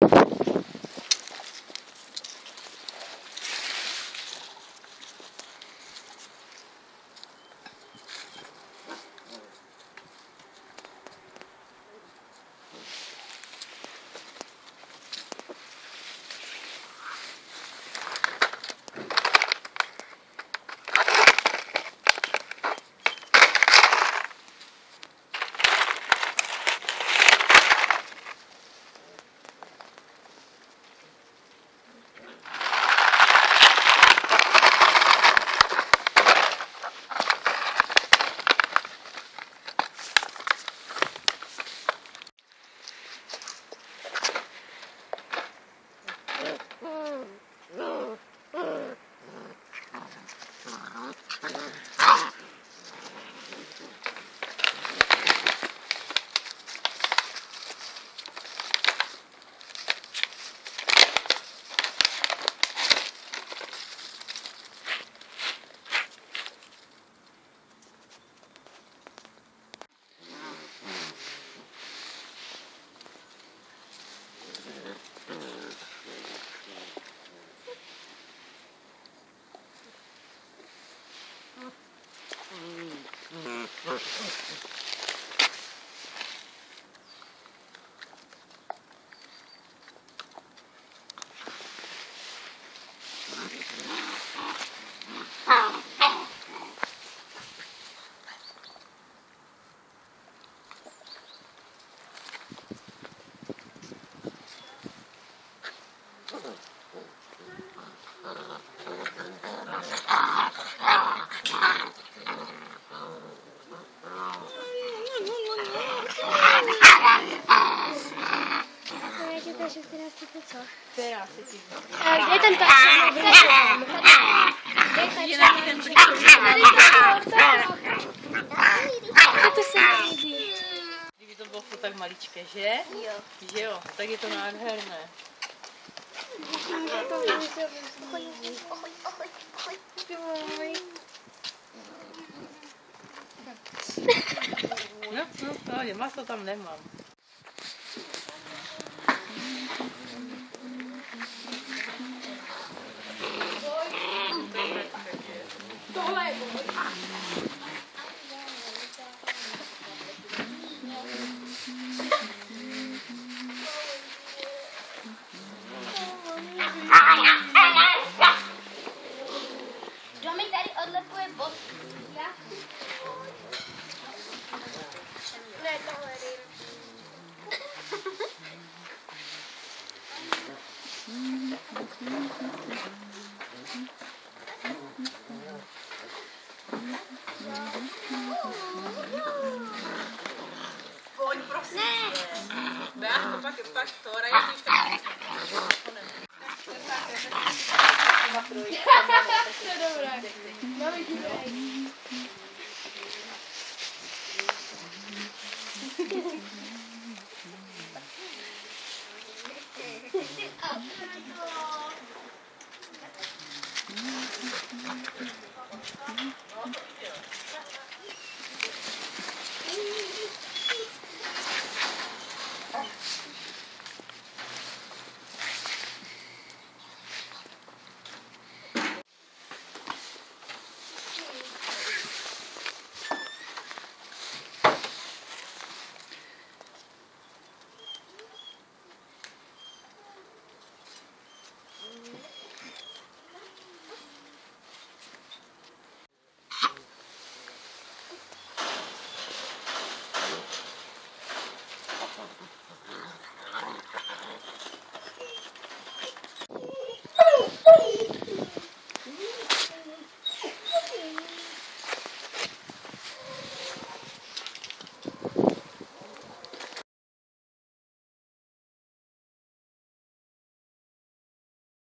Která se ti kde je ten tak? To se mi líbí. Kdyby to bylo tak maličké, že? Jo. Že jo, tak je to nádherné. No, maso tam nemám. Tohle je Domy tady odlepuje bod. Ne, tohle Pojď, prosím. Ne. Beátko, pak to rajtíš tak. To je dobré.